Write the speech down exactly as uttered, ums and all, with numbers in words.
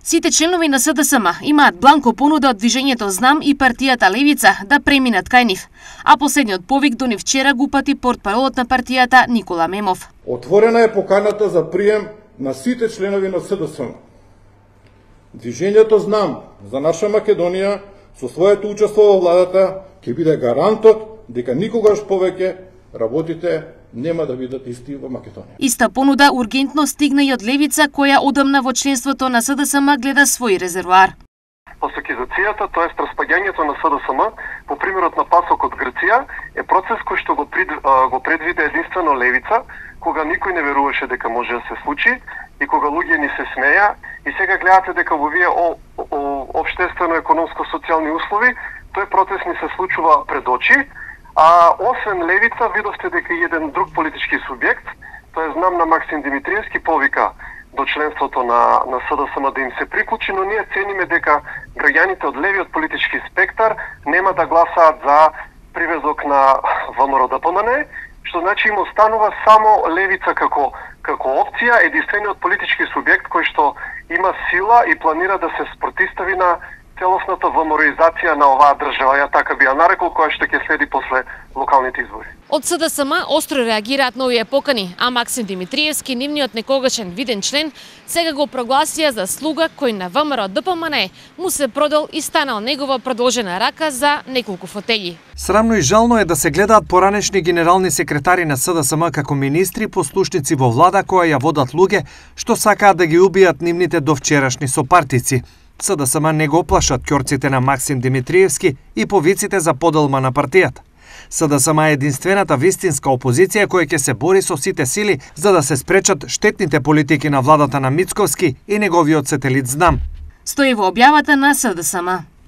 Сите членови на СДСМ имаат бланко понуда од Движењето Знам и партијата Левица да преминат кај нив, а последниот повик до нив вчера го упати портпаролот на партијата Никола Мемов. Отворена е поканата за прием на сите членови на СДСМ. Движењето Знам за наша Македонија со своето учество во владата ќе биде гарантот дека никогаш повеќе работите нема да бидат исти во Македонија. Иста понуда ургентно стигна и од Левица, која одамна во членството на СДСМ гледа свој резервоар. Пасокизацијата, тоест распаѓањето на СДСМ, по примерот на пасок од Грција, е процес кој што го, пред, го предвиде единствено Левица, кога никој не веруваше дека може да се случи и кога луѓе ни се смеја, и сега гледате дека во овие обштествено-економско-социјални услови, тој процес ни се случува пред очи. А освен Левица, видовте дека и еден друг политички субјект, тоа е Знам на Максим Димитриевски, повика до членството на, на СДСМ да им се приклучи, но ние цениме дека граѓаните од левиот политички спектар нема да гласаат за привезок на ВМРО-ДПМН, што значи им останува само Левица како, како опција, единствениот политички субјект кој што има сила и планира да се спротистави на целосната ВМРО-изација на оваа држава, ја така би ја нарекол, која што ќе следи после локалните избори. Од СДСМ остро реагираат на овие покани, а Максим Димитриевски, нивниот некогашен виден член, сега го прогласија за слуга кој на ВМРО-ДПМН му се продал и станал негова продолжена рака за неколку фотељи. Срамно и жално е да се гледаат поранешни генерални секретари на СДСМ како министри, послушници во влада која ја водат луѓе што сакаат да ги убијат нивните довчерашни сопартици. СДСМ не го плашат ќорците на Максим Димитриевски и повиците за поделма на партијата. СДСМ е единствената вистинска опозиција која ќе се бори со сите сили за да се спречат штетните политики на владата на Мицковски и неговиот сателит Знам. Стои во објавата на СДСМ.